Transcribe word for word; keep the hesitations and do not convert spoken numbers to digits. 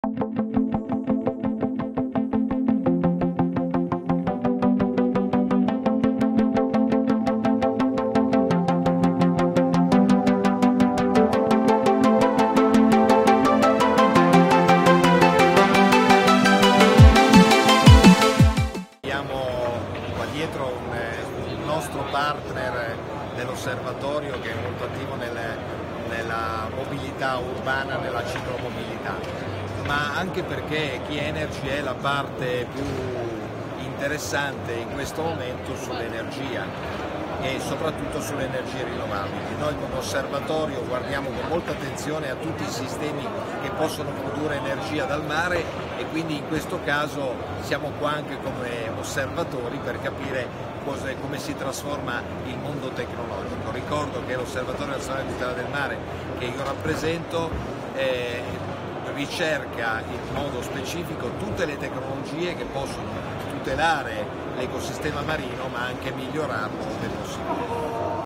Dietro un, un nostro partner dell'osservatorio che è molto attivo nelle, nella mobilità urbana, nella ciclomobilità, ma anche perché Key Energy è la parte più interessante in questo momento sull'energia e soprattutto sulle energie rinnovabili. Noi come osservatorio guardiamo con molta attenzione a tutti i sistemi che possono produrre energia dal mare e quindi in questo caso siamo qua anche come osservatori per capire cosa, come si trasforma il mondo tecnologico. Ricordo che l'Osservatorio Nazionale di Tutela del Mare che io rappresento eh, ricerca in modo specifico tutte le tecnologie che possono tutelare l'ecosistema marino ma anche migliorarlo ove possibile.